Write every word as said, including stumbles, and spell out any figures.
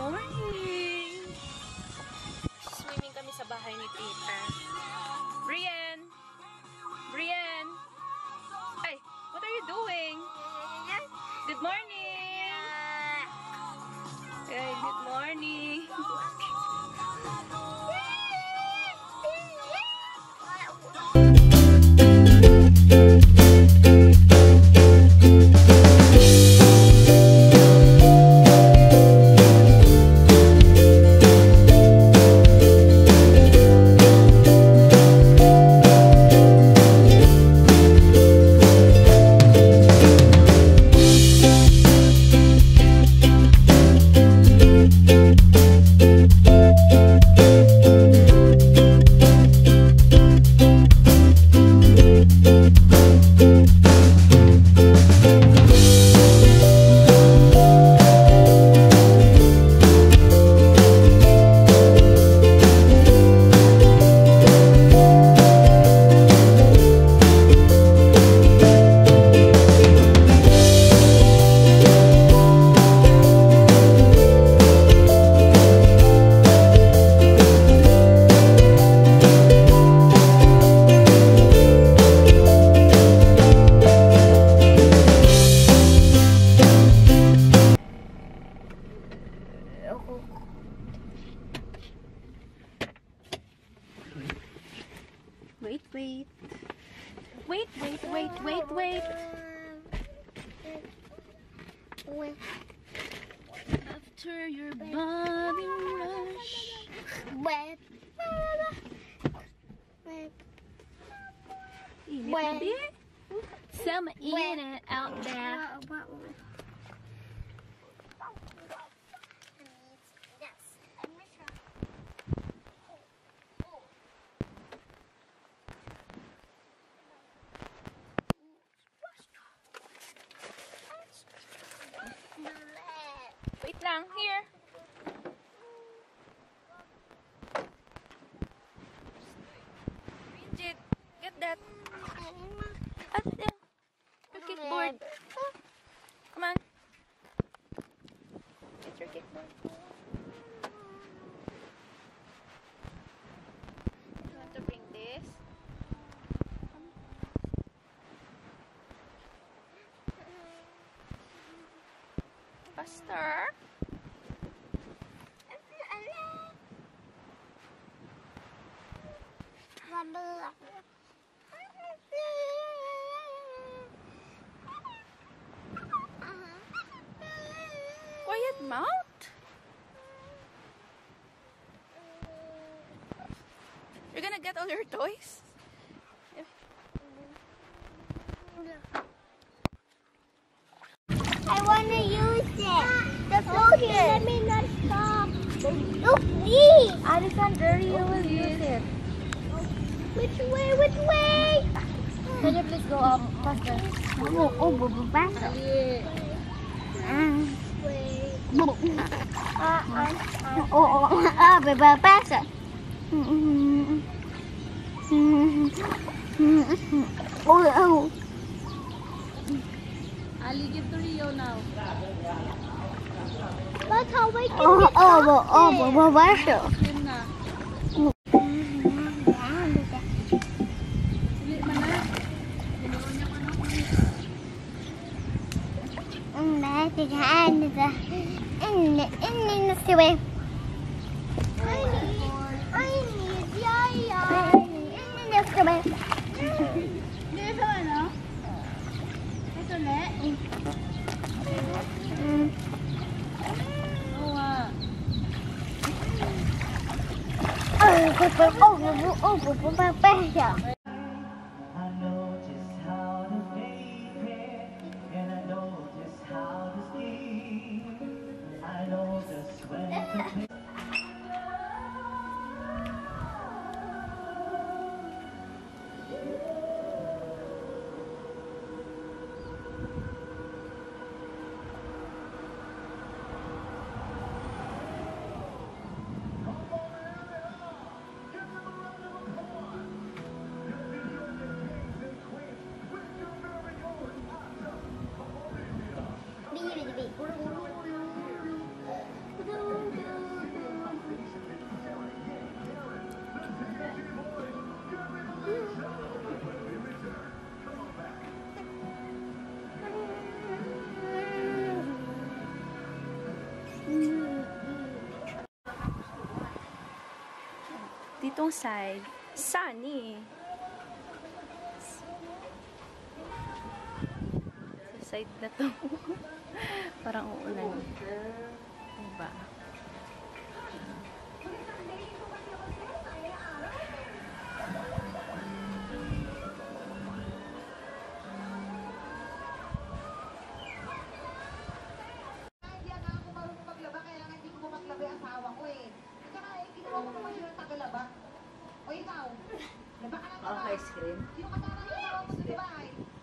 morning! Swimming kami sa bahay ni Tita. Brian! Brian! Ay, what are you doing? Good morning! Hey, good morning! Wait, wait. Wait, wait, wait, wait, wait. After your body rush. Wet. Init na di? Some init out there. Wait lang, here. Bridget, get that. At the your kickboard. Come on. Get your kickboard. You want to bring this? Faster. Quiet mouth. You're gonna get all your toys? I want to use it. The focus. Let me not stop. Look, me. Alexander, you will use it. Which way? Which way? Can you please go up faster? Oh, oh, oh, faster. Ah, ah, oh, oh, ah, ah, faster. Oh, oh. Alligator Rio now. That's how we can Oh, get oh, oh, oh, oh, faster. Magic hand is a in the in the way. I need, I need, yeah, yeah. In the way. Dito ano? Ito le. Oo. Oh, oh, oh, oh, oh, oh, Itong side, sunny. Sa side na to. Parang uulan. Diba? Asawa ko eh. Tsaka eh, kinuha ko naman siya ng tagalaba. O ikaw, laba ka ng Oh, ice cream. Yung kasama ng asawa mo sa bahay.